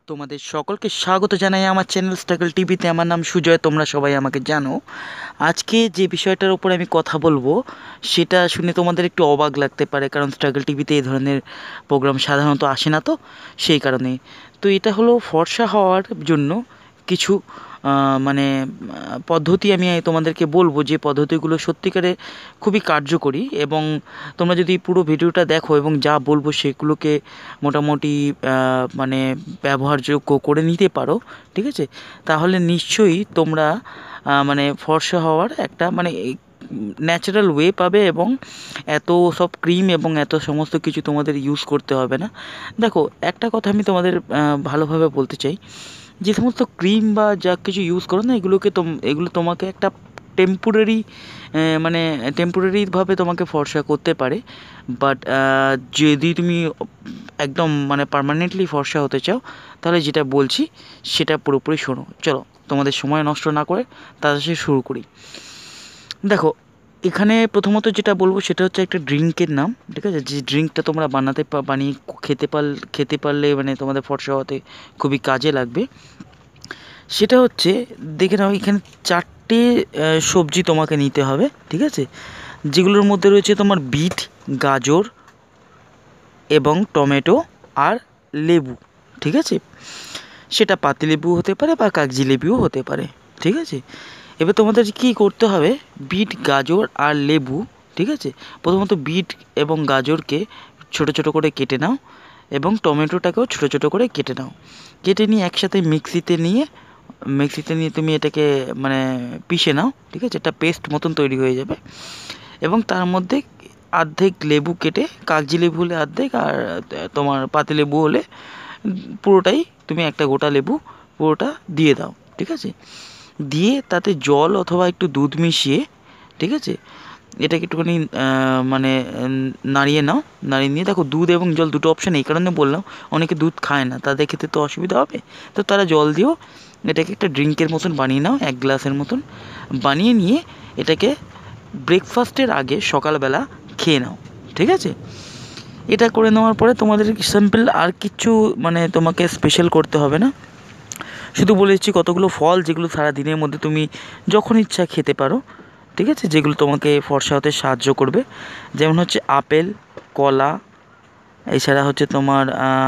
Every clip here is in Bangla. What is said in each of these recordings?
তোমাদের সকলকে স্বাগত জানাই আমার চ্যানেল স্ট্রাগল টিভিতে। আমার নাম সুজয়, তোমরা সবাই আমাকে জানো। আজকে যে বিষয়টার উপর আমি কথা বলবো সেটা শুনে তোমাদের একটু অবাক লাগতে পারে, কারণ স্ট্রাগল টিভিতে এই ধরনের প্রোগ্রাম সাধারণত আসে না, তো সেই কারণে। তো এটা হলো ফর্সা হওয়ার জন্য কিছু মানে পদ্ধতি আমি তোমাদেরকে বলবো, যে পদ্ধতিগুলো সত্যিকারে খুবই কার্যকরী, এবং তোমরা যদি পুরো ভিডিওটা দেখো এবং যা বলবো সেগুলোকে মোটামুটি মানে ব্যবহারযোগ্য করে নিতে পারো, ঠিক আছে, তাহলে নিশ্চয়ই তোমরা মানে ফর্সা হওয়ার একটা মানে ন্যাচারাল ওয়ে পাবে, এবং এত সব ক্রিম এবং এত সমস্ত কিছু তোমাদের ইউজ করতে হবে না। দেখো, একটা কথা আমি তোমাদের ভালোভাবে বলতে চাই, যে সমস্ত ক্রিম বা যা কিছু ইউজ করো না, এগুলো তোমাকে একটা টেম্পোরারি মানে টেম্পোরারিভাবে তোমাকে ফর্সা করতে পারে। বাট যদি তুমি একদম মানে পার্মানেন্টলি ফর্সা হতে চাও, তাহলে যেটা বলছি সেটা পুরোপুরি শোনো। চলো, তোমাদের সময় নষ্ট না করে তাড়াতাড়ি শুরু করি। দেখো, এখানে প্রথমত যেটা বলবো সেটা হচ্ছে একটা ড্রিঙ্কের নাম, ঠিক আছে, যে ড্রিঙ্কটা তোমরা বানিয়ে খেতে পারলে মানে তোমাদের ফর্সা হতে খুবই কাজে লাগবে। সেটা হচ্ছে, দেখে নাও, এখানে 4টে সবজি তোমাকে নিতে হবে, ঠিক আছে, যেগুলোর মধ্যে রয়েছে তোমার বিট, গাজর এবং টমেটো আর লেবু, ঠিক আছে। সেটা পাতিলেবু হতে পারে বা কাগজি লেবুও হতে পারে, ঠিক আছে। এবার তোমাদের কী করতে হবে, বিট, গাজর আর লেবু, ঠিক আছে, প্রথমত বিট এবং গাজরকে ছোটো ছোটো করে কেটে নাও, এবং টমেটোটাকেও ছোটো ছোটো করে কেটে নাও। কেটে নিয়ে একসাথে মিক্সিতে নিয়ে তুমি এটাকে মানে পিষে নাও, ঠিক আছে, এটা পেস্ট মতন তৈরি হয়ে যাবে। এবং তার মধ্যে অর্ধেক লেবু কেটে, কাগজি লেবু হলে অর্ধেক, আর তোমার পাতিলেবু হলে পুরোটাই, তুমি একটা গোটা লেবু পুরোটা দিয়ে দাও, ঠিক আছে। দিয়ে তাতে জল অথবা একটু দুধ মিশিয়ে, ঠিক আছে, এটাকে একটুখানি মানে নাড়িয়ে নাও। নাড়িয়ে নিয়ে দেখো, দুধ এবং জল দুটো অপশান এই কারণে বললাম, অনেকে দুধ খায় না, তাদের খেতে তো অসুবিধা হবে, তো তারা জল দিয়েও এটাকে একটা ড্রিঙ্কের মতন বানিয়ে নাও, 1 গ্লাসের মতন বানিয়ে নিয়ে এটাকে ব্রেকফাস্টের আগে সকালবেলা খেয়ে নাও, ঠিক আছে। এটা করে নেওয়ার পরে তোমাদের সিম্পল আর কিচ্ছু মানে তোমাকে স্পেশাল করতে হবে না। শুধু বলেছি কতগুলো ফল যেগুলো সারা দিনের মধ্যে তুমি যখন ইচ্ছা খেতে পারো, ঠিক আছে, যেগুলো তোমাকে ফর্সা হতে সাহায্য করবে। যেমন হচ্ছে আপেল, কলা, এছাড়া হচ্ছে তোমার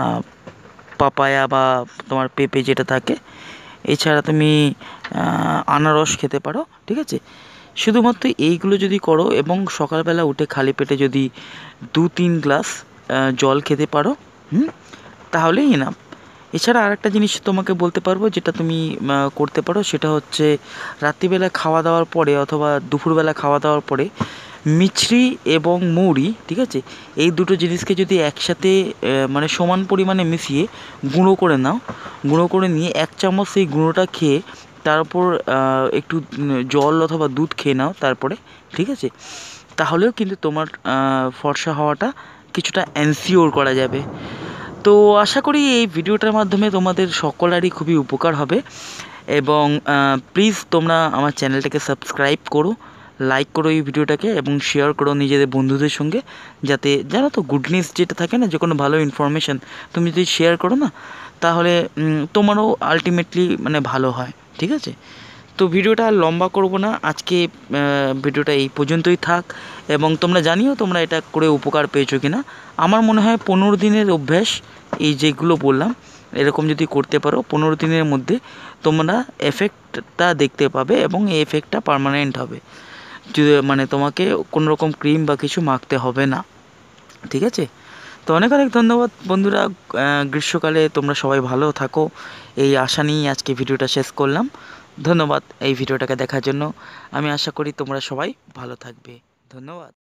পাপায়া বা তোমার পেঁপে যেটা থাকে, এছাড়া তুমি আনারস খেতে পারো, ঠিক আছে। শুধুমাত্র এইগুলো যদি করো এবং সকালবেলা উঠে খালি পেটে যদি 2-3 গ্লাস জল খেতে পারো, তাহলেই এনাফ। এছাড়া আরেকটা জিনিস তোমাকে বলতে পারবো, যেটা তুমি করতে পারো, সেটা হচ্ছে রাত্রিবেলা খাওয়া দাওয়ার পরে অথবা দুপুরবেলা খাওয়া দাওয়ার পরে মিছরি এবং মৌরি, ঠিক আছে, এই দুটো জিনিসকে যদি একসাথে মানে সমান পরিমাণে মিশিয়ে গুঁড়ো করে নাও, গুঁড়ো করে নিয়ে 1 চামচ সেই গুঁড়োটা খেয়ে তারপর একটু জল অথবা দুধ খেয়ে নাও তারপরে, ঠিক আছে, তাহলেও কিন্তু তোমার ফর্সা হওয়াটা কিছুটা এনশিওর করা যাবে। তো আশা করি এই ভিডিওটার মাধ্যমে তোমাদের সকলেরই খুবই উপকার হবে, এবং প্লিজ তোমরা আমার চ্যানেলটাকে সাবস্ক্রাইব করো, লাইক করো এই ভিডিওটাকে, এবং শেয়ার করো নিজেদের বন্ধুদের সঙ্গে, যাতে জানো তো গুড নিউজ যেটা থাকে না, যে কোনো ভালো ইনফরমেশান তুমি যদি শেয়ার করো না, তাহলে তোমারও আলটিমেটলি মানে ভালো হয়, ঠিক আছে। তো ভিডিওটা আর লম্বা করব না, আজকে ভিডিওটা এই পর্যন্তই থাক, এবং তোমরা জানিও তোমরা এটা করে উপকার পেয়েছো কি না। আমার মনে হয় 15 দিনের অভ্যাস, এই যেগুলো বললাম এরকম যদি করতে পারো, 15 দিনের মধ্যে তোমরা এফেক্টটা দেখতে পাবে, এবং এই এফেক্টটা পার্মানেন্ট হবে, যদি মানে তোমাকে কোনো রকম ক্রিম বা কিছু মাখতে হবে না, ঠিক আছে। তো অনেক অনেক ধন্যবাদ বন্ধুরা, গ্রীষ্মকালে তোমরা সবাই ভালো থাকো, এই আশা নিয়েই আজকে ভিডিওটা শেষ করলাম। ধন্যবাদ এই ভিডিওটাকে দেখার জন্য। আমি আশা করি তোমরা সবাই ভালো থাকবে। ধন্যবাদ।